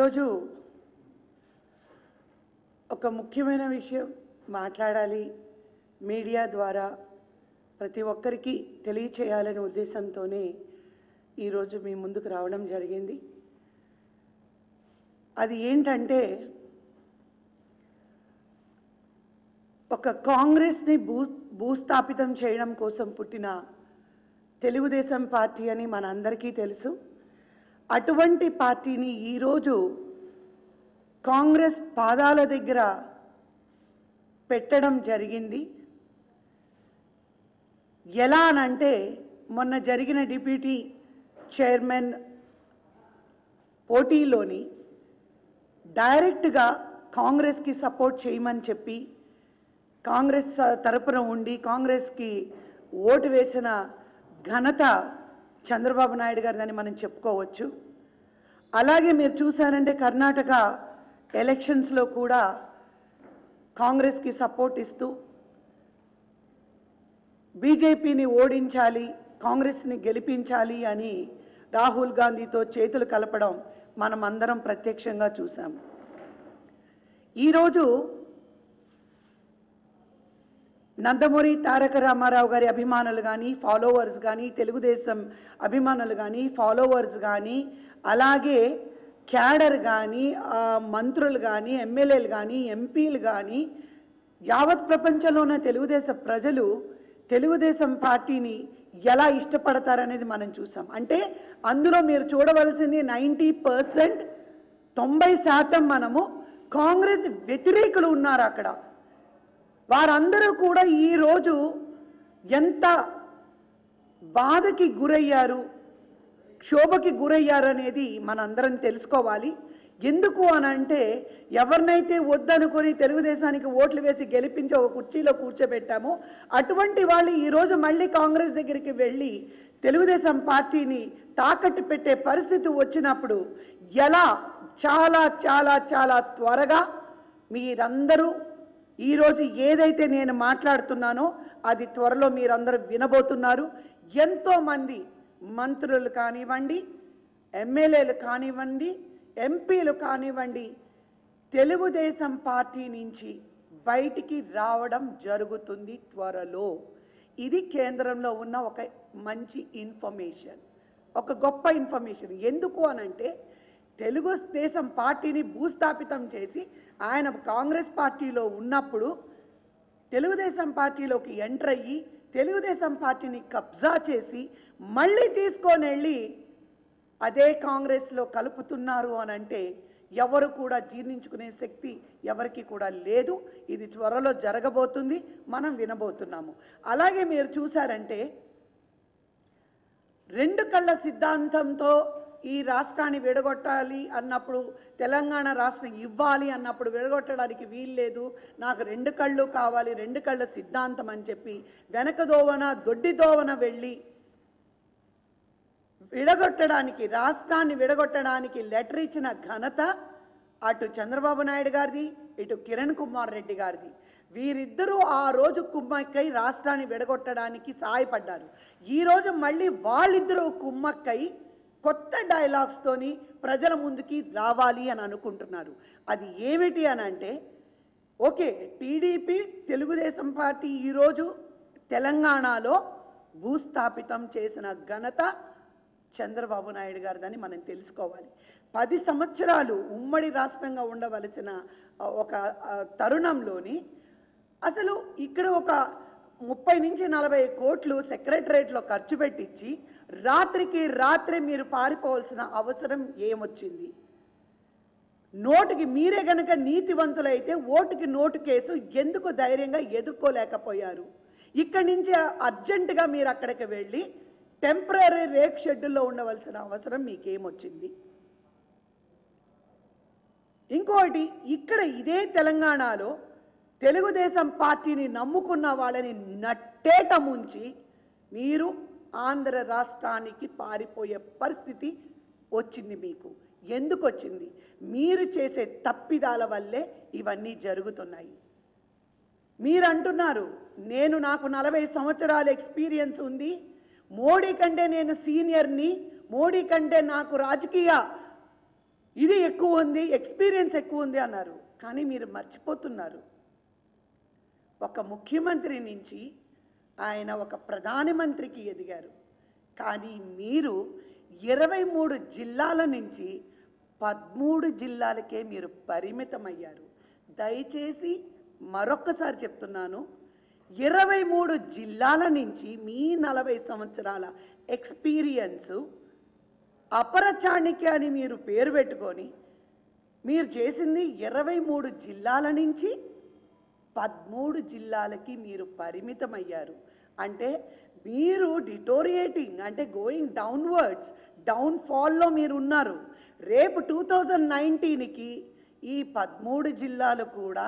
ఈరోజు ఒక ముఖ్యమైన విషయం మాట్లాడాలి, మీడియా ద్వారా ప్రతి ఒక్కరికి తెలియచేయాలనే ఉద్దేశంతోనే ఈరోజు మీ ముందుకు రావడం జరిగింది. అది ఏంటంటే ఒక కాంగ్రెస్ని భూస్థాపితం చేయడం కోసం పుట్టిన తెలుగుదేశం పార్టీ అని మనందరికీ తెలుసు. అటువంటి పార్టీని ఈరోజు కాంగ్రెస్ పాదాల దగ్గర పెట్టడం జరిగింది. ఎలా అనంటే మొన్న జరిగిన డిప్యూటీ చైర్మన్ పోటీలోని డైరెక్ట్గా కాంగ్రెస్కి సపోర్ట్ చేయమని చెప్పి కాంగ్రెస్ తరపున ఉండి కాంగ్రెస్కి ఓటు వేసిన ఘనత చంద్రబాబు నాయుడు గారిని మనం చెప్పుకోవచ్చు. అలాగే మీరు చూసారంటే కర్ణాటక ఎలక్షన్స్లో కూడా కాంగ్రెస్కి సపోర్ట్ ఇస్తూ బీజేపీని ఓడించాలి, కాంగ్రెస్ని గెలిపించాలి అని రాహుల్ గాంధీతో చేతులు కలపడం మనం అందరం ప్రత్యక్షంగా చూసాము. ఈరోజు నందమూరి తారక రామారావు గారి అభిమానులు కానీ ఫాలోవర్స్ కానీ తెలుగుదేశం అభిమానులు కానీ ఫాలోవర్స్ కానీ అలాగే క్యాడర్ కానీ మంత్రులు కానీ ఎమ్మెల్యేలు కానీ ఎంపీలు కానీ యావత్ ప్రపంచంలో ఉన్న తెలుగుదేశం ప్రజలు తెలుగుదేశం పార్టీని ఎలా ఇష్టపడతారనేది మనం చూసాం. అంటే అందులో మీరు చూడవలసింది 90%, 90% మనము కాంగ్రెస్ వ్యతిరేకులు ఉన్నారు అక్కడ. వారందరూ కూడా ఈరోజు ఎంత బాధకి గురయ్యారు, క్షోభకి గురయ్యారు అనేది మనందరం తెలుసుకోవాలి. ఎందుకు అనంటే ఎవరినైతే వద్దనుకొని తెలుగుదేశానికి ఓట్లు వేసి గెలిపించి ఒక కుర్చీలో కూర్చోబెట్టామో అటువంటి వాళ్ళు ఈరోజు మళ్ళీ కాంగ్రెస్ దగ్గరికి వెళ్ళి తెలుగుదేశం పార్టీని తాకట్టు పెట్టే పరిస్థితి వచ్చినప్పుడు ఎలా చాలా చాలా చాలా త్వరగా మీరందరూ ఈరోజు ఏదైతే నేను మాట్లాడుతున్నానో అది త్వరలో మీరందరూ వినబోతున్నారు. ఎంతోమంది మంత్రులు కానివ్వండి, ఎమ్మెల్యేలు కానివ్వండి, ఎంపీలు కానివ్వండి తెలుగుదేశం పార్టీ నుంచి బయటికి రావడం జరుగుతుంది త్వరలో. ఇది కేంద్రంలో ఉన్న ఒక మంచి ఇన్ఫర్మేషన్, ఒక గొప్ప ఇన్ఫర్మేషన్. ఎందుకు అనంటే తెలుగుదేశం పార్టీని భూస్థాపితం చేసి ఆయన కాంగ్రెస్ పార్టీలో ఉన్నప్పుడు తెలుగుదేశం పార్టీలోకి ఎంటర్ అయ్యి తెలుగుదేశం పార్టీని కబ్జా చేసి మళ్ళీ తీసుకొని వెళ్ళి అదే కాంగ్రెస్లో కలుపుతున్నారు అనంటే ఎవరు కూడా జీర్ణించుకునే శక్తి ఎవరికి కూడా లేదు. ఇది త్వరలో జరగబోతుంది, మనం వినబోతున్నాము. అలాగే మీరు చూసారంటే రెండు కళ్ళ సిద్ధాంతంతో ఈ రాష్ట్రాన్ని విడగొట్టాలి అన్నప్పుడు, తెలంగాణ రాష్ట్రం ఇవ్వాలి అన్నప్పుడు విడగొట్టడానికి వీల్లేదు, నాకు రెండు కళ్ళు కావాలి, రెండు కళ్ళ సిద్ధాంతం అని చెప్పి వెనకదోవన దొడ్డిదోవన వెళ్ళి విడగొట్టడానికి, రాష్ట్రాన్ని విడగొట్టడానికి లెటర్ ఇచ్చిన ఘనత అటు చంద్రబాబు నాయుడు గారిది, ఇటు కిరణ్ కుమార్ రెడ్డి గారిది. వీరిద్దరూ ఆ రోజు కుమ్మక్కై రాష్ట్రాన్ని విడగొట్టడానికి సహాయపడ్డారు. ఈరోజు మళ్ళీ వాళ్ళిద్దరూ కుమ్మక్కై కొత్త డైలాగ్స్తోని ప్రజల ముందుకి రావాలి అని అనుకుంటున్నారు. అది ఏమిటి అని అంటే, ఓకే, టీడీపీ తెలుగుదేశం పార్టీ ఈరోజు తెలంగాణలో భూస్థాపితం చేసిన ఘనత చంద్రబాబు నాయుడు గారిదని మనం తెలుసుకోవాలి. 10 సంవత్సరాలు ఉమ్మడి రాష్ట్రంగా ఉండవలసిన ఒక తరుణంలోని అసలు ఇక్కడ ఒక 30 నుంచి 40 కోట్లు సెక్రటరేట్లో ఖర్చు పెట్టించి రాత్రికి రాత్రే మీరు పారిపోవాల్సిన అవసరం ఏమొచ్చింది? నోటికి మీరే గనక నీతివంతులైతే ఓటుకి నోటు కేసు ఎందుకు ధైర్యంగా ఎదుర్కోలేకపోయారు? ఇక్కడి నుంచి అర్జెంటుగా మీరు అక్కడికి వెళ్ళి టెంపరీ రేక్ షెడ్యూల్లో ఉండవలసిన అవసరం మీకేమొచ్చింది? ఇంకోటి, ఇక్కడ ఇదే తెలంగాణలో తెలుగుదేశం పార్టీని నమ్ముకున్న వాళ్ళని నట్టేట ముంచి మీరు ఆంధ్ర రాష్ట్రానికి పారిపోయే పరిస్థితి వచ్చింది. మీకు ఎందుకు వచ్చింది? మీరు చేసే తప్పిదాల వల్లే ఇవన్నీ జరుగుతున్నాయి. మీరు అంటున్నారు నాకు 40 సంవత్సరాల ఎక్స్పీరియన్స్ ఉంది, మోడీ కంటే నేను సీనియర్ని, మోడీ కంటే నాకు రాజకీయ ఇది ఎక్కువ ఉంది, ఎక్స్పీరియన్స్ ఎక్కువ ఉంది అన్నారు. కానీ మీరు మర్చిపోతున్నారు, ఒక ముఖ్యమంత్రి నుంచి ఆయన ఒక ప్రధానమంత్రికి ఎదిగారు. కానీ మీరు 23 జిల్లాల నుంచి 13 జిల్లాలకే మీరు పరిమితమయ్యారు. దయచేసి మరొక్కసారి చెప్తున్నాను, 23 జిల్లాల నుంచి మీ 40 సంవత్సరాల ఎక్స్పీరియన్సు అపర చాణక్య అని మీరు పేరు పెట్టుకొని మీరు చేసింది 23 జిల్లాల నుంచి 13 జిల్లాలకి మీరు పరిమితమయ్యారు. అంటే మీరు డిటోరియేటింగ్, అంటే గోయింగ్ డౌన్వర్డ్స్, డౌన్ఫాల్లో మీరు ఉన్నారు. రేపు 2019కి ఈ 13 జిల్లాలు కూడా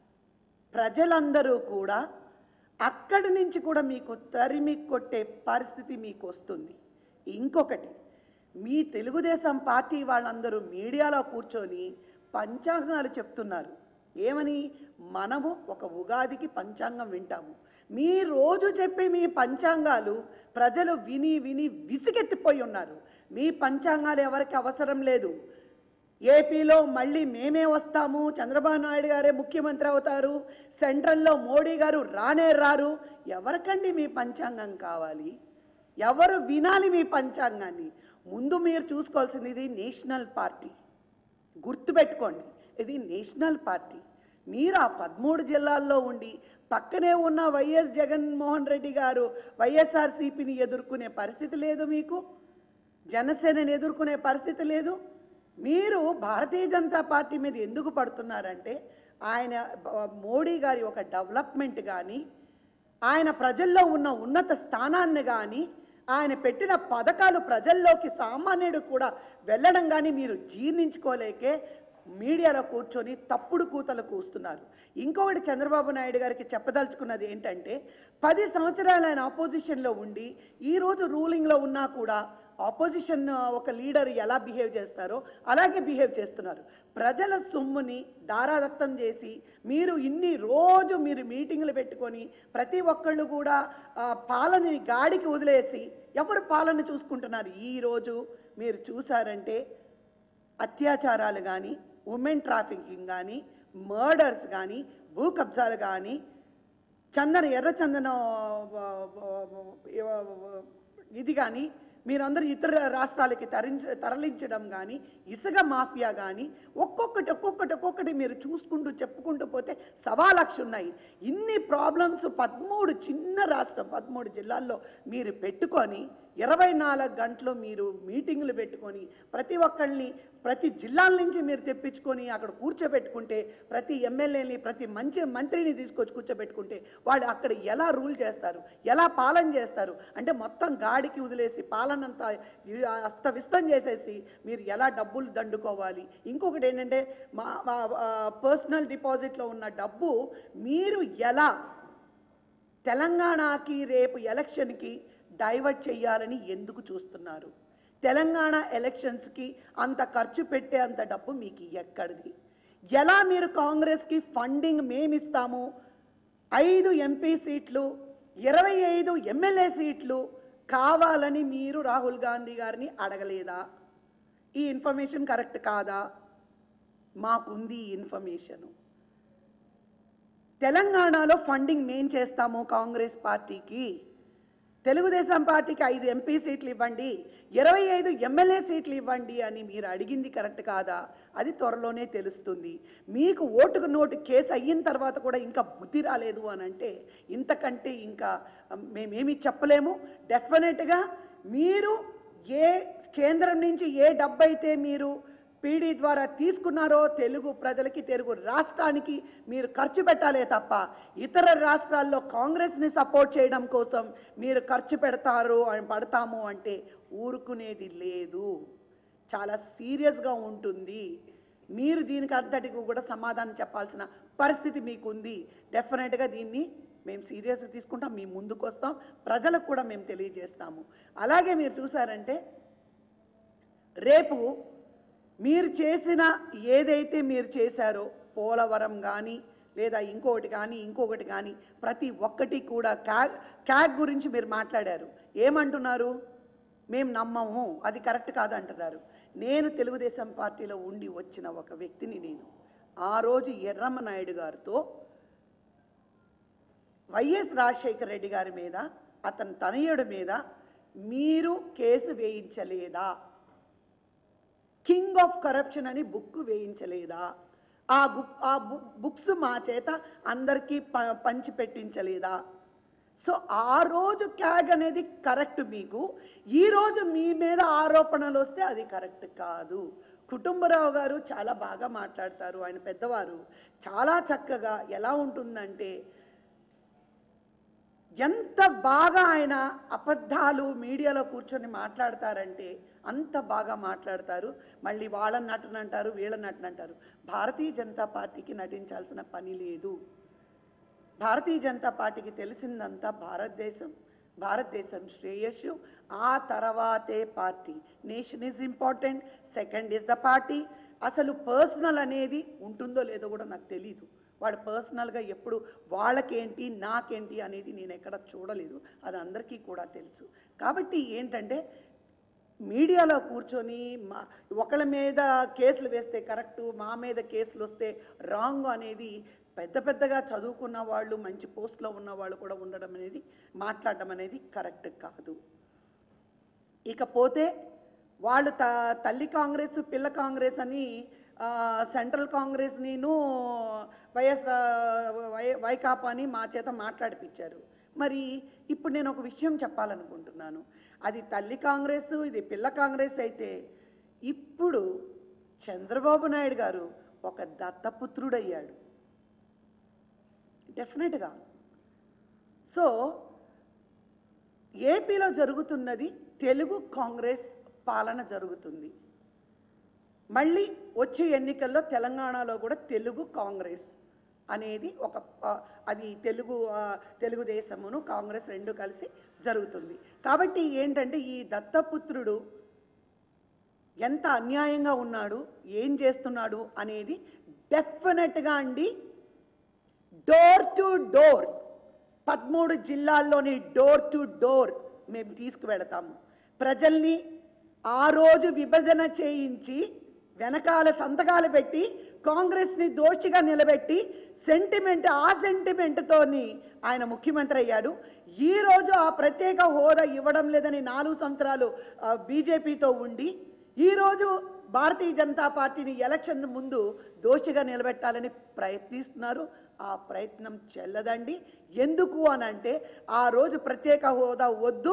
ప్రజలందరూ కూడా అక్కడి నుంచి కూడా మీకు తరిమి కొట్టే పరిస్థితి మీకు వస్తుంది. ఇంకొకటి, మీ తెలుగుదేశం పార్టీ వాళ్ళందరూ మీడియాలో కూర్చొని పంచాంగాలు చెప్తున్నారు. ఏమని? మనము ఒక ఉగాదికి పంచాంగం వింటాము. మీ రోజు చెప్పే మీ పంచాంగాలు ప్రజలు విని విని విసిగెత్తిపోయి ఉన్నారు. మీ పంచాంగాలు ఎవరికి అవసరం లేదు. ఏపీలో మళ్ళీ మేమే వస్తాము, చంద్రబాబు నాయుడు గారే ముఖ్యమంత్రి అవుతారు, సెంట్రల్లో మోడీ గారు రానే రారు. ఎవరికండి మీ పంచాంగం కావాలి? ఎవరు వినాలి మీ పంచాంగాన్ని? ముందు మీరు చూసుకోవాల్సింది, ఇది నేషనల్ పార్టీ. గుర్తుపెట్టుకోండి, ఇది నేషనల్ పార్టీ. మీరు ఆ 13 జిల్లాల్లో ఉండి పక్కనే ఉన్న వైఎస్ జగన్మోహన్ రెడ్డి గారు వైఎస్ఆర్సీపీని ఎదుర్కొనే పరిస్థితి లేదు, మీకు జనసేనని ఎదుర్కొనే పరిస్థితి లేదు. మీరు భారతీయ జనతా పార్టీ మీద ఎందుకు పడుతున్నారంటే, ఆయన మోడీ గారి ఒక డెవలప్మెంట్ కానీ, ఆయన ప్రజల్లో ఉన్న ఉన్నత స్థానాన్ని కానీ, ఆయన పెట్టిన పథకాలు ప్రజల్లోకి సామాన్యుడు కూడా వెళ్ళడం కానీ మీరు జీర్ణించుకోలేకే మీడియాలో కూర్చొని తప్పుడు కూతలు కూస్తున్నారు. ఇంకొకటి చంద్రబాబు నాయుడు గారికి చెప్పదలుచుకున్నది ఏంటంటే, 10 సంవత్సరాలు ఆయన ఆపోజిషన్లో ఉండి ఈరోజు రూలింగ్లో ఉన్నా కూడా ఆపోజిషన్ ఒక లీడర్ ఎలా బిహేవ్ చేస్తారో అలాగే బిహేవ్ చేస్తున్నారు. ప్రజల సొమ్ముని దారాదత్తం చేసి మీరు రోజు మీరు మీటింగులు పెట్టుకొని ప్రతి ఒక్కళ్ళు కూడా పాలనని గాడికి వదిలేసి ఎవరు పాలన చూసుకుంటున్నారు? ఈరోజు మీరు చూసారంటే అత్యాచారాలు కానీ, ఉమెన్ ట్రాఫికింగ్ కానీ, మర్డర్స్ కానీ, భూ కబ్జాలు కానీ, ఎర్రచందనం ఇది కానీ, మీరందరూ ఇతర రాష్ట్రాలకి తరలించడం కానీ, ఇసుక మాఫియా కానీ, ఒక్కొక్కటి మీరు చూసుకుంటూ చెప్పుకుంటూ పోతే 1,00,000 ఉన్నాయి. ఇన్ని ప్రాబ్లమ్స్ 13 చిన్న రాష్ట్రం 13 జిల్లాల్లో మీరు పెట్టుకొని 24 గంటలు మీరు మీటింగులు పెట్టుకొని ప్రతి ఒక్కళ్ళని ప్రతి జిల్లాల నుంచి మీరు తెప్పించుకొని అక్కడ కూర్చోబెట్టుకుంటే, ప్రతి ఎమ్మెల్యేని ప్రతి మంత్రిని తీసుకొచ్చి కూర్చోబెట్టుకుంటే వాళ్ళు అక్కడ ఎలా రూల్ చేస్తారు, ఎలా పాలన చేస్తారు అంటే మొత్తం గాడికి వదిలేసి పాలనంతా అస్తవ్యస్తం చేసేసి మీరు ఎలా డబ్బులు దండుకోవాలి. ఇంకొకటి ఏంటంటే మా పర్సనల్ డిపాజిట్లో ఉన్న డబ్బు మీరు ఎలా తెలంగాణకి రేపు ఎలక్షన్కి డైవర్ట్ చేయాలని ఎందుకు చూస్తున్నారు? తెలంగాణ ఎలక్షన్స్కి అంత ఖర్చు పెట్టే అంత డబ్బు మీకు ఎక్కడిది? ఎలా మీరు కాంగ్రెస్కి ఫండింగ్ మేమిస్తాము, 5 ఎంపీ సీట్లు 25 ఎమ్మెల్యే సీట్లు కావాలని మీరు రాహుల్ గాంధీ గారిని అడగలేదా? ఈ ఇన్ఫర్మేషన్ కరెక్ట్ కాదా? మాకుంది ఈ ఇన్ఫర్మేషను. తెలంగాణలో ఫండింగ్ మేం చేస్తాము కాంగ్రెస్ పార్టీకి. తెలుగుదేశం పార్టీకి 5 ఎంపీ సీట్లు ఇవ్వండి, 25 ఎమ్మెల్యే సీట్లు ఇవ్వండి అని మీరు అడిగింది కరెక్ట్ కాదా? అది త్వరలోనే తెలుస్తుంది. మీకు ఓటుకు నోటు కేసు అయిన తర్వాత కూడా ఇంకా బుద్ధి రాలేదు అని అంటే ఇంతకంటే ఇంకా మేమేమి చెప్పలేము. డెఫినెట్గా మీరు ఏ కేంద్రం నుంచి ఏ డబ్బు అయితే మీరు పీడీ ద్వారా తీసుకున్నారో తెలుగు ప్రజలకి, తెలుగు రాష్ట్రానికి మీరు ఖర్చు పెట్టాలే తప్ప ఇతర రాష్ట్రాల్లో కాంగ్రెస్ని సపోర్ట్ చేయడం కోసం మీరు ఖర్చు పడతాము అంటే ఊరుకునేది లేదు. చాలా సీరియస్గా ఉంటుంది. మీరు దీనికి అంతటికి కూడా సమాధానం చెప్పాల్సిన పరిస్థితి మీకుంది. డెఫినెట్గా దీన్ని మేము సీరియస్గా తీసుకుంటాం, మీ ముందుకు వస్తాం, ప్రజలకు కూడా మేము తెలియజేస్తాము. అలాగే మీరు చూసారంటే రేపు మీరు చేసిన ఏదైతే మీరు చేశారో పోలవరం కానీ లేదా ఇంకొకటి కానీ ప్రతి ఒక్కటి కూడా క్యాగ్ గురించి మీరు మాట్లాడారు. ఏమంటున్నారు? మేము నమ్మము, అది కరెక్ట్ కాదంటున్నారు. నేను తెలుగుదేశం పార్టీలో ఉండి వచ్చిన ఒక వ్యక్తిని నేను. ఆ రోజు ఎర్రమ్మనాయుడు గారితో వైఎస్ రాజశేఖర రెడ్డి గారి మీద, అతని తనయుడి మీద మీరు కేసు వేయించలేదా? కింగ్ ఆఫ్ కరప్షన్ అని బుక్ వేయించలేదా? ఆ బుక్స్ మా చేత అందరికీ పంచి పెట్టించలేదా? సో ఆ రోజు క్యాగ్ అనేది కరెక్ట్ మీకు. ఈరోజు మీ మీద ఆరోపణలు వస్తే అది కరెక్ట్ కాదు. కుటుంబరావు గారు చాలా బాగా మాట్లాడతారు, ఆయన పెద్దవారు. చాలా చక్కగా ఎలా ఉంటుందంటే, ఎంత బాగా ఆయన అబద్ధాలు మీడియాలో కూర్చొని మాట్లాడతారంటే అంత బాగా మాట్లాడతారు. మళ్ళీ వాళ్ళని నటన అంటారు, వీళ్ళని నటన అంటారు. భారతీయ జనతా పార్టీకి నటించాల్సిన పని లేదు. భారతీయ జనతా పార్టీకి తెలిసిందంతా భారతదేశం శ్రేయస్సు, ఆ తర్వాతే party. Nation is important, second is the party. అసలు పర్సనల్ అనేది ఉంటుందో లేదో కూడా నాకు తెలీదు. వాళ్ళు పర్సనల్గా ఎప్పుడు వాళ్ళకేంటి నాకేంటి అనేది నేను ఎక్కడ చూడలేదు, అది అందరికీ కూడా తెలుసు. కాబట్టి ఏంటంటే మీడియాలో కూర్చొని ఒకళ్ళ మీద కేసులు వేస్తే కరెక్టు, మా మీద కేసులు వస్తే రాంగ్ అనేది పెద్దగా చదువుకున్న వాళ్ళు, మంచి పోస్ట్లో ఉన్న వాళ్ళు కూడా ఉండడం అనేది, మాట్లాడడం అనేది కరెక్ట్ కాదు. ఇకపోతే వాళ్ళు తల్లి కాంగ్రెస్ పిల్ల కాంగ్రెస్ అని సెంట్రల్ కాంగ్రెస్ నేను వైకాపాని మా చేత మాట్లాడిపించారు. మరి ఇప్పుడు నేను ఒక విషయం చెప్పాలనుకుంటున్నాను. అది తల్లి కాంగ్రెస్, ఇది పిల్ల కాంగ్రెస్ అయితే, ఇప్పుడు చంద్రబాబు నాయుడు గారు ఒక దత్తపుత్రుడయ్యాడు డెఫినెట్గా. సో ఏపీలో జరుగుతున్నది తెలుగు కాంగ్రెస్ పాలన జరుగుతుంది. మళ్ళీ వచ్చే ఎన్నికల్లో తెలంగాణలో కూడా తెలుగు కాంగ్రెస్ అనేది అది తెలుగుదేశమును కాంగ్రెస్ రెండు కలిసి జరుగుతుంది. కాబట్టి ఏంటంటే ఈ దత్తపుత్రుడు ఎంత అన్యాయంగా ఉన్నాడు, ఏం చేస్తున్నాడు అనేది డెఫినెట్గా అండి డోర్ టు డోర్ 13 జిల్లాల్లోని డోర్ టు డోర్ మేము తీసుకువెళతాము. ప్రజల్ని ఆ రోజు విభజన చేయించి వెనకాల సంతకాలు పెట్టి కాంగ్రెస్ని దోషిగా నిలబెట్టి ఆ సెంటిమెంట్తోని ఆయన ముఖ్యమంత్రి అయ్యాడు. ఈరోజు ఆ ప్రత్యేక హోదా ఇవ్వడం లేదని 4 సంవత్సరాలు బీజేపీతో ఉండి ఈరోజు భారతీయ జనతా పార్టీని ఎలక్షన్ ముందు దోషిగా నిలబెట్టాలని ప్రయత్నిస్తున్నారు. ఆ ప్రయత్నం చెల్లదండి. ఎందుకు అనంటే ఆ రోజు ప్రత్యేక హోదా వద్దు,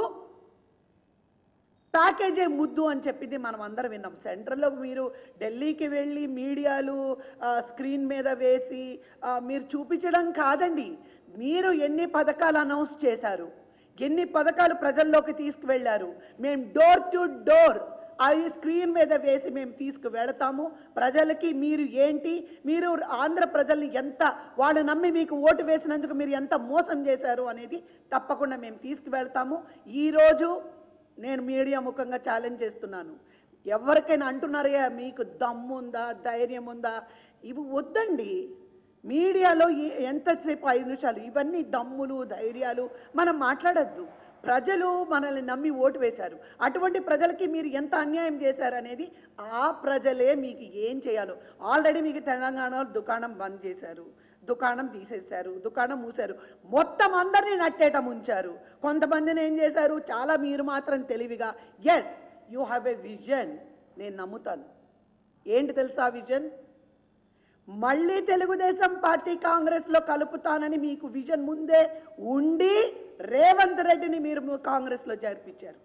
ప్యాకేజే ముద్దు అని చెప్పింది మనం అందరం విన్నాం. సెంట్రల్లో మీరు ఢిల్లీకి వెళ్ళి మీడియాలు స్క్రీన్ మీద వేసి మీరు చూపించడం కాదండి. మీరు ఎన్ని పథకాలు అనౌన్స్ చేశారు, ఎన్ని పథకాలు ప్రజల్లోకి తీసుకువెళ్ళారు. మేము డోర్ టు డోర్ అది స్క్రీన్ మీద వేసి మేము తీసుకువెళతాము. ప్రజలకి మీరు ఏంటి, మీరు ఆంధ్ర ప్రజల్ని ఎంత వాళ్ళు నమ్మి మీకు ఓటు వేసినందుకు మీరు ఎంత మోసం చేశారు అనేది తప్పకుండా మేము తీసుకువెళ్తాము. ఈరోజు నేను మీడియా ముఖంగా ఛాలెంజ్ చేస్తున్నాను. ఎవరికైనా అంటున్నారే మీకు దమ్ముందా, ధైర్యం ఉందా, ఇవి వద్దండి. మీడియాలో ఎంతసేపు 5 నిమిషాలు ఇవన్నీ దమ్ములు ధైర్యాలు మనం మాట్లాడద్దు. ప్రజలు మనల్ని నమ్మి ఓటు వేశారు. అటువంటి ప్రజలకి మీరు ఎంత అన్యాయం చేశారు అనేది ఆ ప్రజలే మీకు ఏం చేయాలో. ఆల్రెడీ మీకు తెలంగాణలో దుకాణం బంద్ చేశారు, దుకాణం తీసేశారు, దుకాణం మూశారు, మొత్తం అందరినీ నట్టేట ముంచారు. కొంతమందిని ఏం చేశారు, చాలా మీరు మాత్రం తెలివిగా yes you have a vision, నేను నమ్ముతాను. ఏంటి తెలుసా విజన్? మళ్ళీ తెలుగుదేశం పార్టీ కాంగ్రెస్లో కలుపుతానని మీకు విజన్ ముందే ఉండి రేవంత్ రెడ్డిని మీరు కాంగ్రెస్లో చేర్పించారు.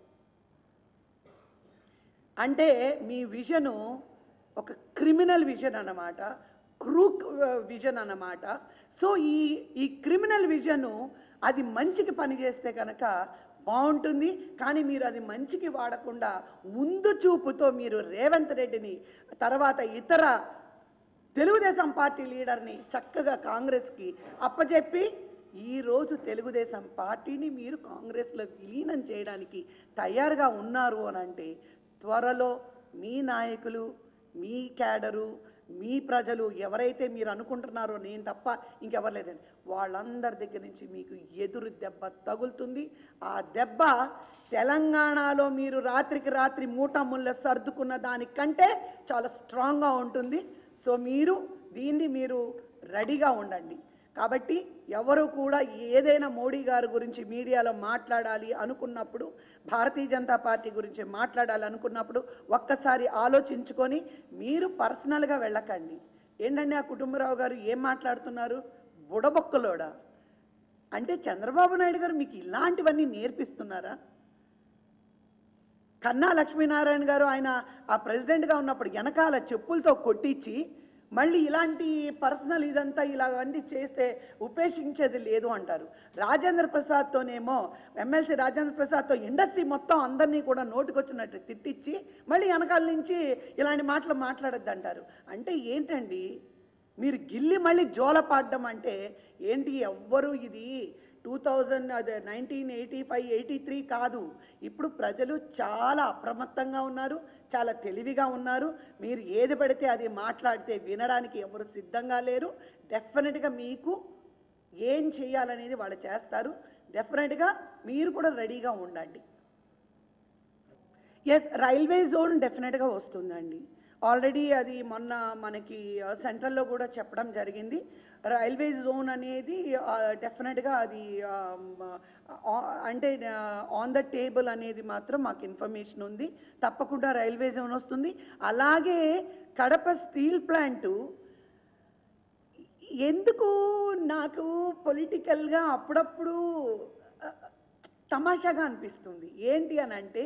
అంటే మీ విజను ఒక క్రిమినల్ విజన్ అన్నమాట, క్రూక్ విజన్ అన్నమాట. సో ఈ క్రిమినల్ విజను అది మంచికి పనిచేస్తే కనుక బాగుంటుంది. కానీ మీరు అది మంచికి వాడకుండా ముందు చూపుతో మీరు రేవంత్ రెడ్డిని తర్వాత ఇతర తెలుగుదేశం పార్టీ లీడర్ని చక్కగా కాంగ్రెస్కి అప్పచెప్పి ఈరోజు తెలుగుదేశం పార్టీని మీరు కాంగ్రెస్లో విలీనం చేయడానికి తయారుగా ఉన్నారు అని అంటే త్వరలో మీ నాయకులు, మీ క్యాడరు, మీ ప్రజలు ఎవరైతే మీరు అనుకుంటున్నారో నేను తప్ప ఇంకెవరు లేదండి, వాళ్ళందరి దగ్గర నుంచి మీకు ఎదురు దెబ్బ తగులుతుంది. ఆ దెబ్బ తెలంగాణలో మీరు రాత్రికి రాత్రి మూటముళ్ళ సర్దుకున్న దానికంటే చాలా స్ట్రాంగ్గా ఉంటుంది. సో దీన్ని మీరు రెడీగా ఉండండి. కాబట్టి ఎవరు కూడా ఏదైనా మోడీ గారి గురించి మీడియాలో మాట్లాడాలి అనుకున్నప్పుడు, భారతీయ జనతా పార్టీ గురించి మాట్లాడాలి అనుకున్నప్పుడు ఒక్కసారి ఆలోచించుకొని మీరు పర్సనల్గా వెళ్ళకండి. ఏంటండి ఆ కుటుంబరావు గారు ఏం మాట్లాడుతున్నారు, బుడబొక్కలోడా? అంటే చంద్రబాబు నాయుడు గారు మీకు ఇలాంటివన్నీ నేర్పిస్తున్నారా? కన్నా లక్ష్మీనారాయణ గారు ఆయన ఆ ప్రెసిడెంట్గా ఉన్నప్పుడు వెనకాల చెప్పులతో కొట్టించి మళ్ళీ ఇలాంటి పర్సనల్ ఇదంతా ఇలాగన్నీ చేస్తే ఉపేక్షించేది లేదు అంటారు. రాజేంద్ర ప్రసాద్తోనేమో ఎమ్మెల్సీ రాజేంద్ర ప్రసాద్తో ఇండస్ట్రీ మొత్తం అందరినీ కూడా నోటుకొచ్చినట్టు తిట్టించి మళ్ళీ వెనకాల నుంచి ఇలాంటి మాటలు మాట్లాడద్దు అంటారు. అంటే ఏంటండి మీరు గిల్లి మళ్ళీ జోలపాడడం అంటే ఏంటి? ఎవ్వరు ఇది 1985-83 కాదు. ఇప్పుడు ప్రజలు చాలా అప్రమత్తంగా ఉన్నారు, చాలా తెలివిగా ఉన్నారు. మీరు ఏది పడితే అది మాట్లాడితే వినడానికి ఎవరు సిద్ధంగా లేరు. డెఫినెట్గా మీకు ఏం చేయాలనేది వాళ్ళు చేస్తారు. డెఫినెట్గా మీరు కూడా రెడీగా ఉండండి. ఎస్, రైల్వే జోన్ డెఫినెట్గా వస్తుందండి. ఆల్రెడీ అది మొన్న మనకి సెంట్రల్లో కూడా చెప్పడం జరిగింది. రైల్వే జోన్ అనేది డెఫినెట్గా అది అంటే ఆన్ ద టేబుల్ అనేది మాత్రం మాకు ఇన్ఫర్మేషన్ ఉంది. తప్పకుండా రైల్వే జోన్ వస్తుంది. అలాగే కడప స్టీల్ ప్లాంటు ఎందుకు నాకు పొలిటికల్గా అప్పుడప్పుడు తమాషాగా అనిపిస్తుంది. ఏంటి అని అంటే,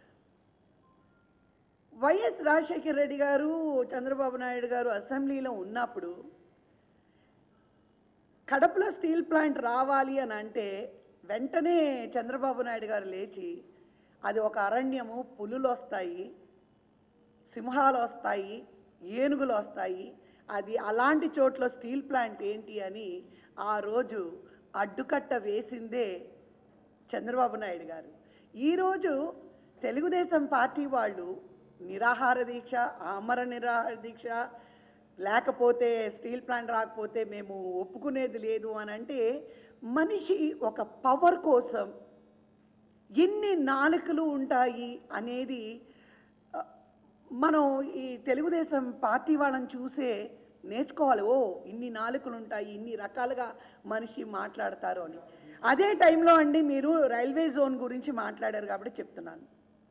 వైఎస్ రాజశేఖర రెడ్డి గారు, చంద్రబాబు నాయుడు గారు అసెంబ్లీలో ఉన్నప్పుడు కడపలో స్టీల్ ప్లాంట్ రావాలి అని అంటే వెంటనే చంద్రబాబు నాయుడు గారు లేచి అది ఒక అరణ్యము, పులులు వస్తాయి, సింహాలు వస్తాయి, ఏనుగులు వస్తాయి, అది అలాంటి చోట్ల స్టీల్ ప్లాంట్ ఏంటి అని ఆ రోజు అడ్డుకట్ట వేసిందే చంద్రబాబు నాయుడు గారు. ఈరోజు తెలుగుదేశం పార్టీ వాళ్ళు నిరాహార దీక్ష, ఆమర నిరాహార దీక్ష, లేకపోతే స్టీల్ ప్లాంట్ రాకపోతే మేము ఒప్పుకునేది లేదు అని అంటే, మనిషి ఒక పవర్ కోసం ఎన్ని నాలుకలు ఉంటాయి అనేది మనం ఈ తెలుగుదేశం పార్టీ వాళ్ళని చూసే నేర్చుకోవాలి. ఓ ఇన్ని నాలుకలు ఉంటాయి, ఇన్ని రకాలుగా మనిషి మాట్లాడతారు అని. అదే టైంలో అండి మీరు రైల్వే జోన్ గురించి మాట్లాడారు కాబట్టి చెప్తున్నాను.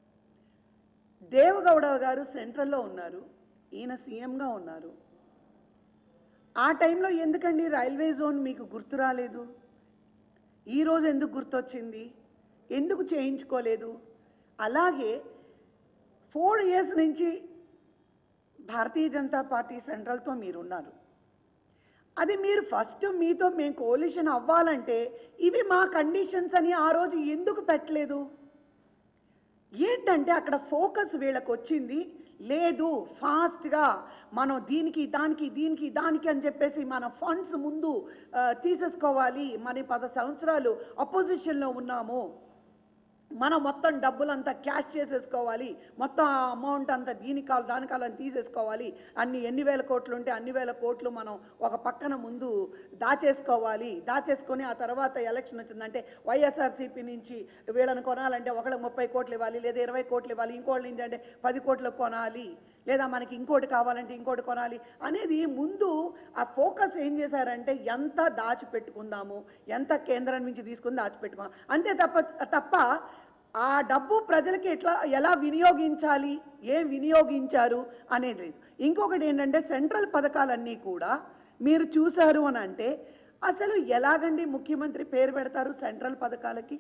దేవగౌడ గారు సెంట్రల్లో ఉన్నారు, ఈయన సీఎంగా ఉన్నారు. ఆ టైంలో ఎందుకండి రైల్వే జోన్ మీకు గుర్తు రాలేదు? ఈరోజు ఎందుకు గుర్తొచ్చింది? ఎందుకు చేయించుకోలేదు? అలాగే 4 years నుంచి భారతీయ జనతా పార్టీ సెంట్రల్తో మీరున్నారు. అది మీరు ఫస్ట్ మీతో మేము కోalition అవ్వాలంటే ఇవి మా కండిషన్స్ అని ఆ రోజు ఎందుకు పెట్టలేదు? ఏంటంటే అక్కడ ఫోకస్ వీళ్ళకి వచ్చింది లేదు, ఫాస్ట్గా మనం దీనికి దానికి అని చెప్పేసి మన ఫండ్స్ ముందు తీసేసుకోవాలి. మన 10 సంవత్సరాలు అపోజిషన్లో ఉన్నాము, మనం మొత్తం డబ్బులంతా క్యాష్ చేసేసుకోవాలి, మొత్తం ఆ అమౌంట్ అంతా దానికాలని తీసేసుకోవాలి, ఎన్ని వేల కోట్లు ఉంటే అన్ని వేల కోట్లు మనం ఒక పక్కన ముందు దాచేసుకొని ఆ తర్వాత ఎలక్షన్ వచ్చిందంటే వైఎస్ఆర్సీపీ నుంచి వీళ్ళని కొనాలంటే ఒకళ్ళకి 30 కోట్లు ఇవ్వాలి, లేదా 20 కోట్లు ఇవ్వాలి, ఇంకోళ్ళ నుంచి అంటే 10 కోట్లకు కొనాలి, లేదా మనకి ఇంకోటి కావాలంటే ఇంకోటి కొనాలి అనేది ముందు ఆ ఫోకస్ ఏం చేశారంటే ఎంత దాచిపెట్టుకుందాము, ఎంత కేంద్రం నుంచి తీసుకుని దాచిపెట్టుకుందాం అంతే తప్ప ఆ డబ్బు ప్రజలకి ఎలా వినియోగించాలి, ఏం వినియోగించారు అనేది లేదు. ఇంకొకటి ఏంటంటే సెంట్రల్ పథకాలన్నీ కూడా మీరు చూశారు అని అంటే అసలు ఎలాగండి ముఖ్యమంత్రి పేరు పెడతారు సెంట్రల్ పథకాలకి?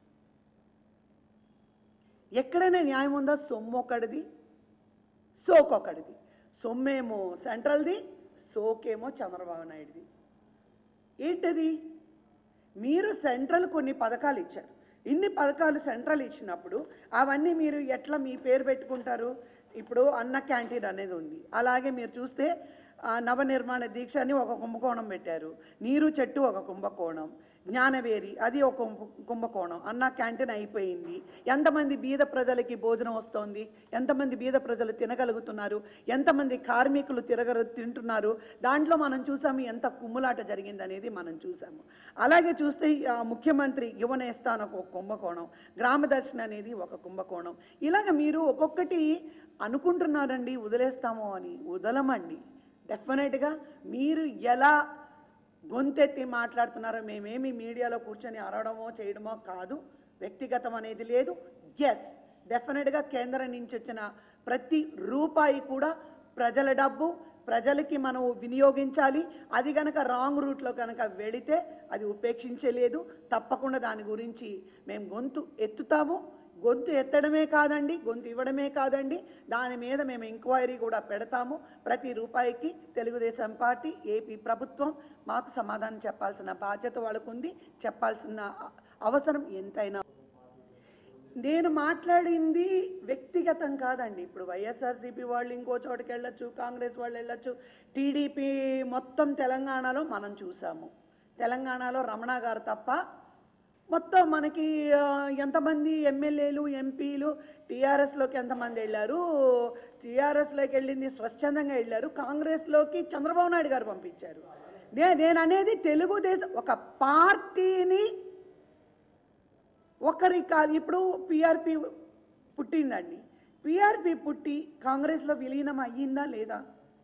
ఎక్కడైనా న్యాయం ఉందా? సొమ్ము ఒకటిది, సోకొకటిది. సొమ్మేమో సెంట్రల్ది, సోకేమో చంద్రబాబు నాయుడుది. ఏంటది? మీరు సెంట్రల్ కొన్ని పథకాలు ఇచ్చారు, ఇన్ని పథకాలు సెంట్రల్ ఇచ్చినప్పుడు అవన్నీ మీరు ఎట్లా మీ పేరు పెట్టుకుంటారు? ఇప్పుడు అన్న క్యాంటీన్ అనేది ఉంది, అలాగే మీరు చూస్తే నవనిర్మాణ దీక్ష అని ఒక కుంభకోణం పెట్టారు, నీరు చెట్టు ఒక కుంభకోణం, జ్ఞానవేరి అది ఒక కుంభకోణం. అన్న క్యాంటీన్ అయిపోయింది. ఎంతమంది బీద ప్రజలకి భోజనం వస్తోంది, ఎంతమంది బీద ప్రజలు తినగలుగుతున్నారు, ఎంతమంది కార్మికులు తింటున్నారు, దాంట్లో మనం చూసాము ఎంత కుమ్ములాట జరిగిందనేది మనం చూసాము. అలాగే చూస్తే ముఖ్యమంత్రి యువనేస్తాన్ ఒక కుంభకోణం, గ్రామదర్శన్ అనేది ఒక కుంభకోణం. ఇలాగ మీరు ఒక్కొక్కటి అనుకుంటున్నారండి వదిలేస్తామో అని. వదలమండి. డెఫినెట్గా మీరు ఎలా గొంతెత్తి మాట్లాడుతున్నారో, మేమేమి మీడియాలో కూర్చొని అరవడమో చేయడమో కాదు, వ్యక్తిగతం అనేది లేదు. ఎస్, డెఫినెట్గా కేంద్రం నుంచి వచ్చిన ప్రతి రూపాయి కూడా ప్రజల డబ్బు, ప్రజలకి మనం వినియోగించాలి. అది కనుక రాంగ్ రూట్లో కనుక వెళితే అది ఉపేక్షించలేదు. తప్పకుండా దాని గురించి మేము గొంతు ఎత్తుతాము. గొంతు ఎత్తడమే కాదండి, గొంతు ఇవ్వడమే కాదండి, దాని మీద మేము ఎంక్వైరీ కూడా పెడతాము. ప్రతి రూపాయికి తెలుగుదేశం పార్టీ, ఏపీ ప్రభుత్వం మాకు సమాధానం చెప్పాల్సిన బాధ్యత వాళ్ళకు ఉంది, చెప్పాల్సిన అవసరం ఎంతైనా. నేను మాట్లాడింది వ్యక్తిగతం కాదండి. ఇప్పుడు వైఎస్ఆర్సీపీ వాళ్ళు ఇంకో చోటుకి వెళ్ళొచ్చు, కాంగ్రెస్ వాళ్ళు వెళ్ళొచ్చు, టీడీపీ మొత్తం తెలంగాణలో మనం చూసాము. తెలంగాణలో రమణ గారు తప్ప మొత్తం మనకి ఎంతమంది ఎమ్మెల్యేలు, ఎంపీలు టీఆర్ఎస్లోకి ఎంతమంది వెళ్ళారు, టీఆర్ఎస్లోకి వెళ్ళింది స్వచ్ఛందంగా వెళ్ళారు, కాంగ్రెస్లోకి చంద్రబాబు నాయుడు గారు పంపించారు. నేను అనేది తెలుగుదేశం ఒక పార్టీని ఒకరి కాదు. ఇప్పుడు పీఆర్పీ పుట్టిందండి, పీఆర్పీ పుట్టి కాంగ్రెస్లో విలీనం అయ్యిందా లేదా?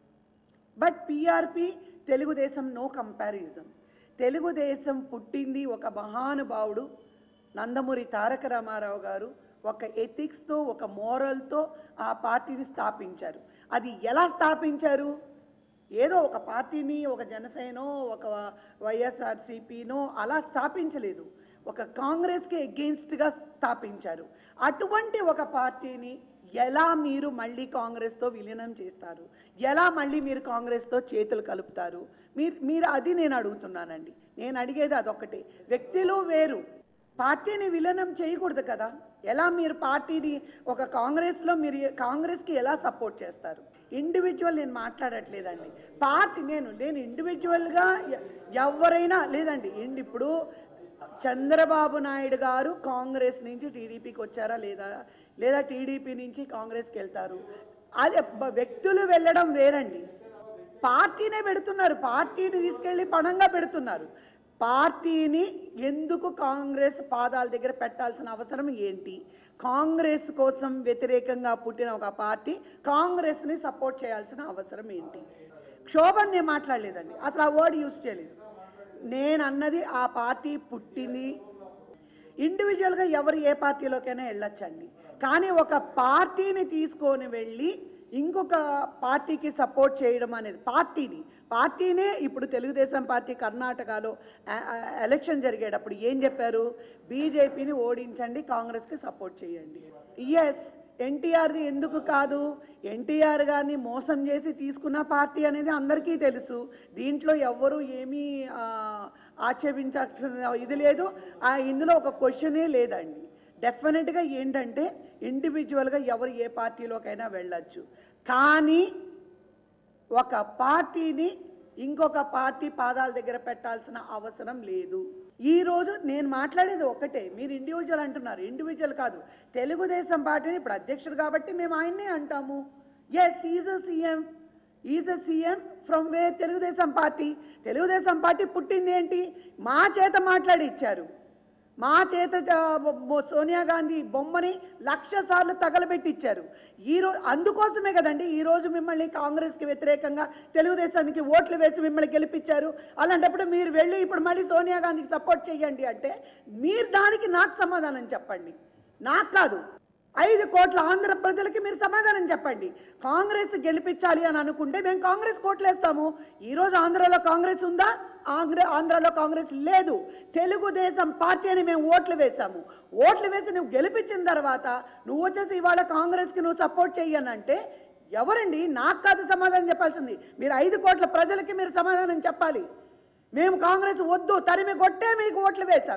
But PRP Telugu Desam no comparison. Telugu Desam పుట్టింది ఒక మహానుభావుడు నందమూరి తారక రామారావు గారు ఒక ఎథిక్స్తో, ఒక మోరల్తో ఆ పార్టీని స్థాపించారు. అది ఎలా స్థాపించారు? ఏదో ఒక పార్టీని, ఒక జనసేనో, ఒక వైఎస్ఆర్సీపీనో అలా స్థాపించలేదు. ఒక కాంగ్రెస్కి ఎగెయిన్స్ట్గా స్థాపించారు. అటువంటి ఒక పార్టీని ఎలా మీరు మళ్ళీ కాంగ్రెస్తో విలీనం చేస్తారు? ఎలా మళ్ళీ మీరు కాంగ్రెస్తో చేతులు కలుపుతారు? మీరు అది నేను అడుగుతున్నానండి. నేను అడిగేది అదొక్కటే. వ్యక్తులు వేరు, పార్టీని విలీనం చేయకూడదు కదా. ఎలా మీరు పార్టీని ఒక కాంగ్రెస్లో మీరు కాంగ్రెస్కి ఎలా సపోర్ట్ చేస్తారు? ఇండివిజువల్ నేను మాట్లాడట్లేదండి. పార్టీ నేను ఇండివిజువల్గా ఎవరైనా లేదండి. ఇప్పుడు చంద్రబాబు నాయుడు గారు కాంగ్రెస్ నుంచి టీడీపీకి వచ్చారా లేదా టీడీపీ నుంచి కాంగ్రెస్కి వెళ్తారు. అది వ్యక్తులు వెళ్ళడం వేరండి. పార్టీనే పెడుతున్నారు, పార్టీని తీసుకెళ్ళి పణంగా పెడుతున్నారు. పార్టీని ఎందుకు కాంగ్రెస్ పాదాల దగ్గర పెట్టాల్సిన అవసరం ఏంటి? కాంగ్రెస్ కోసం వ్యతిరేకంగా పుట్టిన ఒక పార్టీ కాంగ్రెస్ని సపోర్ట్ చేయాల్సిన అవసరం ఏంటి? క్షోభని నేను మాట్లాడలేదండి, అసలు ఆ వర్డ్ యూజ్ చేయలేదు. నేను అన్నది ఆ పార్టీ పుట్టింది. ఇండివిజువల్గా ఎవరు ఏ పార్టీలోకైనా వెళ్ళొచ్చండి. కానీ ఒక పార్టీని తీసుకొని వెళ్ళి ఇంకొక పార్టీకి సపోర్ట్ చేయడం అనేది పార్టీనే. ఇప్పుడు తెలుగుదేశం పార్టీ కర్ణాటకలో ఎలక్షన్ జరిగేటప్పుడు ఏం చెప్పారు? బీజేపీని ఓడించండి, కాంగ్రెస్కి సపోర్ట్ చేయండి. ఎస్, ఎన్టీఆర్ది ఎందుకు కాదు? ఎన్టీఆర్ గారిని మోసం చేసి తీసుకున్న పార్టీ అనేది అందరికీ తెలుసు. దీంట్లో ఎవ్వరూ ఏమీ ఆక్షేపించాల్సిన ఇది లేదు. ఇందులో ఒక క్వశ్చనే లేదండి. డెఫినెట్గా ఏంటంటే ఇండివిజువల్గా ఎవరు ఏ పార్టీలోకైనా వెళ్ళొచ్చు. కానీ ఒక పార్టీని ఇంకొక పార్టీ పాదాల దగ్గర పెట్టాల్సిన అవసరం లేదు. ఈరోజు నేను మాట్లాడేది ఒకటే. మీరు ఇండివిజువల్ అంటున్నారు, ఇండివిజువల్ కాదు. తెలుగుదేశం పార్టీని ఇప్పుడు అధ్యక్షుడు కాబట్టి మేము ఆయన్నే అంటాము. Yes, is a CM from way Telugu Desam party. Telugu Desam party పుట్టింది ఏంటి? మా చేత మాట్లాడి ఇచ్చారు. మా చేత సోనియా గాంధీ బొమ్మని 1,00,000 సార్లు తగలబెట్టిచ్చారు. ఈరోజు అందుకోసమే కదండి ఈరోజు మిమ్మల్ని కాంగ్రెస్కి వ్యతిరేకంగా తెలుగుదేశానికి ఓట్లు వేసి మిమ్మల్ని గెలిపించారు. అలాంటప్పుడు మీరు వెళ్ళి ఇప్పుడు మళ్ళీ సోనియా గాంధీకి సపోర్ట్ చేయండి అంటే మీరు దానికి నాకు సమాధానం చెప్పండి. నాకు కాదు, 5 కోట్ల ఆంధ్ర ప్రజలకి మీరు సమాధానం చెప్పండి. కాంగ్రెస్ గెలిపించాలి అని అనుకుంటే మేము కాంగ్రెస్ కోట్లు వేస్తాము. ఈరోజు ఆంధ్రాలో కాంగ్రెస్ ఉందా? ఆంధ్రాలో కాంగ్రెస్ లేదు. తెలుగుదేశం పార్టీ అని మేము ఓట్లు వేసాము. ఓట్లు వేసి నువ్వు గెలిపించిన తర్వాత నువ్వు వచ్చేసి ఇవాళ కాంగ్రెస్కి నువ్వు సపోర్ట్ చెయ్యనంటే ఎవరండి? నాకు కాదు సమాధానం చెప్పాల్సింది. మీరు 5 కోట్ల ప్రజలకి మీరు సమాధానం చెప్పాలి. మేము కాంగ్రెస్ వద్దు, తరిమి కొట్టే మీకు ఓట్లు వేశాము.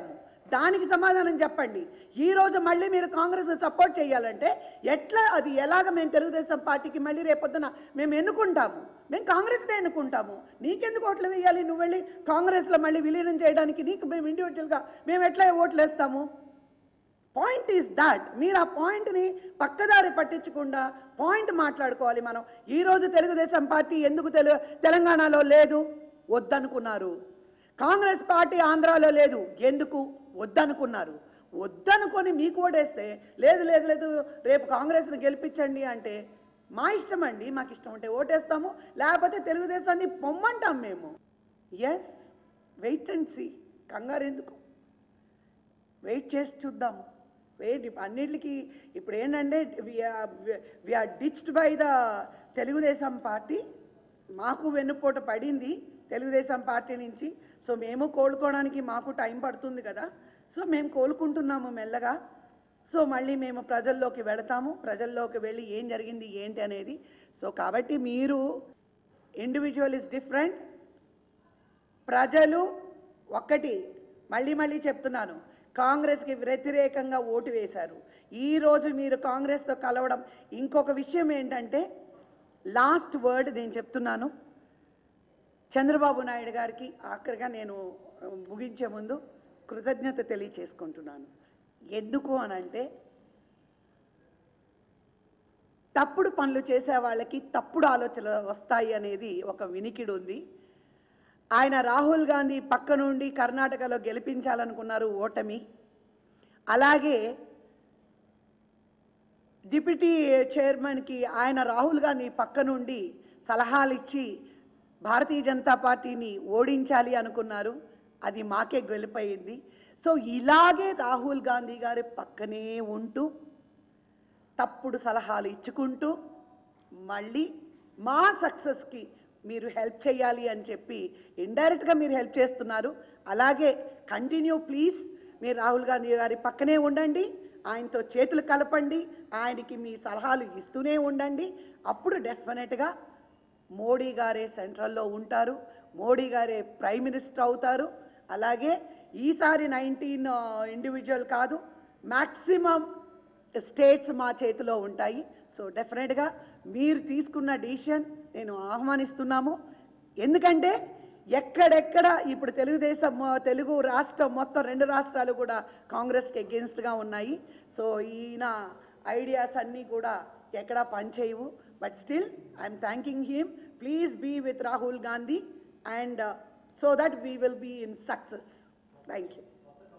దానికి సమాధానం చెప్పండి. ఈరోజు మళ్ళీ మీరు కాంగ్రెస్ సపోర్ట్ చేయాలంటే ఎట్లా, అది ఎలాగ మేము తెలుగుదేశం పార్టీకి మళ్ళీ రేపొద్దున మేము ఎన్నుకుంటాము? మేము కాంగ్రెస్నే ఎన్నుకుంటాము. నీకెందుకు ఓట్లు వేయాలి? నువ్వు వెళ్ళి కాంగ్రెస్లో మళ్ళీ విలీనం చేయడానికి నీకు మేము ఇండివిజువల్గా మేము ఎట్లా ఓట్లు వేస్తాము? Point is that. మీరు ఆ పాయింట్ని పక్కదారి పట్టించకుండా పాయింట్ మాట్లాడుకోవాలి. మనం ఈరోజు తెలుగుదేశం పార్టీ ఎందుకు తెలంగాణలో లేదు? వద్దనుకున్నారు. కాంగ్రెస్ పార్టీ ఆంధ్రాలో లేదు, ఎందుకు? వద్దనుకున్నారు. వద్దనుకొని మీకు ఓటేస్తే లేదు లేదు లేదు రేపు కాంగ్రెస్ని గెలిపించండి అంటే మా ఇష్టం అండి, మాకు ఇష్టం ఉంటే ఓటేస్తాము, లేకపోతే తెలుగుదేశాన్ని పొమ్మంటాం మేము. Yes, wait and see. కంగారు ఎందుకు? వెయిట్ చేసి చూద్దాము. వెయిట్. అన్నిటికీ ఇప్పుడు ఏంటంటే we are ditched by the Telugu Desam party. మాకు వెన్నుపోటు పడింది తెలుగుదేశం పార్టీ నుంచి. సో మేము కోలుకోవడానికి మాకు టైం పడుతుంది కదా. సో మేము కోలుకుంటున్నాము మెల్లగా. సో మళ్ళీ మేము ప్రజల్లోకి వెళతాము. ప్రజల్లోకి వెళ్ళి ఏం జరిగింది ఏంటి అనేది. సో కాబట్టి మీరు ఇండివిజువల్ ఇస్ డిఫరెంట్. ప్రజలు ఒక్కటి, మళ్ళీ మళ్ళీ చెప్తున్నాను, కాంగ్రెస్కి వ్యతిరేకంగా ఓటు వేశారు. ఈరోజు మీరు కాంగ్రెస్తో కలవడం. ఇంకొక విషయం ఏంటంటే, లాస్ట్ వర్డ్ నేను చెప్తున్నాను, చంద్రబాబు నాయుడు గారికి ఆఖరిగా నేను ముగించే ముందు కృతజ్ఞత తెలియచేసుకుంటున్నాను. ఎందుకు అనంటే, తప్పుడు పనులు చేసే వాళ్ళకి తప్పుడు ఆలోచనలు వస్తాయి అనేది ఒక వినికిడి ఉంది. ఆయన రాహుల్ గాంధీ పక్క నుండి కర్ణాటకలో గెలిపించాలనుకున్నారు, ఓటమి. అలాగే డిప్యూటీ చైర్మన్కి ఆయన రాహుల్ గాంధీ పక్క నుండి సలహాలు ఇచ్చి భారతీయ జనతా పార్టీని ఓడించాలి అనుకున్నారు, అది మాకే గెలిపోయింది. సో ఇలాగే రాహుల్ గాంధీ గారి పక్కనే ఉంటూ తప్పుడు సలహాలు ఇచ్చుకుంటూ మళ్ళీ మా సక్సెస్కి మీరు హెల్ప్ చేయాలి అని చెప్పి ఇండైరెక్ట్గా మీరు హెల్ప్ చేస్తున్నారు. అలాగే కంటిన్యూ ప్లీజ్. మీరు రాహుల్ గాంధీ గారి పక్కనే ఉండండి, ఆయనతో చేతులు కలపండి, ఆయనకి మీ సలహాలు ఇస్తూనే ఉండండి. అప్పుడు డెఫినెట్గా మోడీ గారే సెంట్రల్లో ఉంటారు, మోడీ గారే ప్రైమ్ మినిస్టర్ అవుతారు. అలాగే ఈసారి 19 ఇండివిజువల్ కాదు, మ్యాక్సిమం స్టేట్స్ మా చేతిలో ఉంటాయి. సో డెఫినెట్గా మీరు తీసుకున్న డిసిషన్ నేను ఆహ్వానిస్తున్నాము. ఎందుకంటే ఎక్కడెక్కడ ఇప్పుడు తెలుగు రాష్ట్రం మొత్తం 2 రాష్ట్రాలు కూడా కాంగ్రెస్కి అగెన్స్ట్గా ఉన్నాయి. సో ఈయన ఐడియాస్ అన్నీ కూడా ఎక్కడా పనిచేయవు. But still I'm thanking him. Please be with Rahul Gandhi and so that we will be in success. Thank you.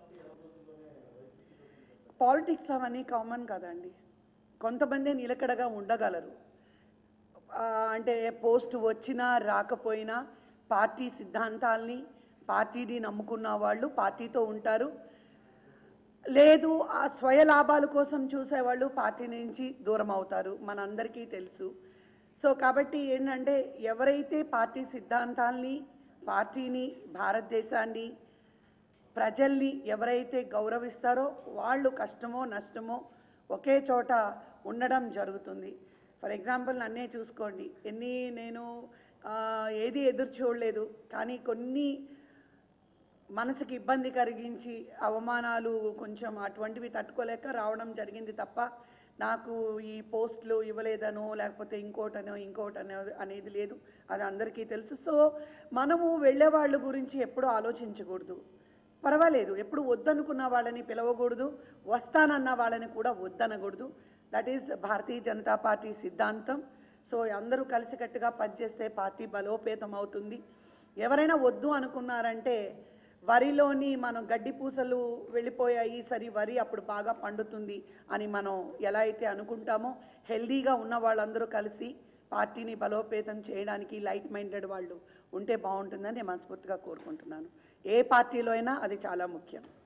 Politics అవన్నీ కామన్ కదండి. కొంతమంది నిలకడగా ఉండగలరు, అంటే పోస్ట్ వచ్చినా రాకపోయినా పార్టీ సిద్ధాంతాల్ని పార్టీని నమ్ముకున్న వాళ్ళు పార్టీతో ఉంటారు. లేదు ఆ స్వయ లాభాల కోసం చూసేవాళ్ళు పార్టీ నుంచి దూరం అవుతారు, మనందరికీ తెలుసు. సో కాబట్టి ఏంటంటే ఎవరైతే పార్టీ సిద్ధాంతాల్ని, పార్టీని, భారతదేశాన్ని, ప్రజల్ని ఎవరైతే గౌరవిస్తారో వాళ్ళు కష్టమో నష్టమో ఒకే చోట ఉండడం జరుగుతుంది. ఫర్ ఎగ్జాంపుల్ నన్నే చూసుకోండి, నేను ఏది ఎదురు చూడలేదు, కానీ కొన్ని మనసుకి ఇబ్బంది కలిగించి అవమానాలు కొంచెం అటువంటివి తట్టుకోలేక రావడం జరిగింది తప్ప నాకు ఈ పోస్టులు ఇవ్వలేదనో లేకపోతే ఇంకోటనో అనేది లేదు. అది అందరికీ తెలుసు. సో మనము వెళ్ళే వాళ్ళ గురించి ఎప్పుడూ ఆలోచించకూడదు. పర్వాలేదు, ఎప్పుడు వద్దనుకున్న వాళ్ళని పిలవకూడదు, వస్తానన్న వాళ్ళని కూడా వద్దనకూడదు. That is Bharatiya Janata party సిద్ధాంతం. సో అందరూ కలిసికట్టుగా పనిచేస్తే పార్టీ బలోపేతం అవుతుంది. ఎవరైనా వద్దు అనుకున్నారంటే వరిలోని మనం గడ్డి పూసలు వెళ్ళిపోయాయి, సరి వరి అప్పుడు బాగా పండుతుంది అని మనం ఎలా అయితే అనుకుంటామో, హెల్దీగా ఉన్న వాళ్ళందరూ కలిసి పార్టీని బలోపేతం చేయడానికి లైట్ మైండెడ్ వాళ్ళు ఉంటే బాగుంటుందని నేను మనస్ఫూర్తిగా కోరుకుంటున్నాను. ఏ పార్టీలో అయినా అది చాలా ముఖ్యం.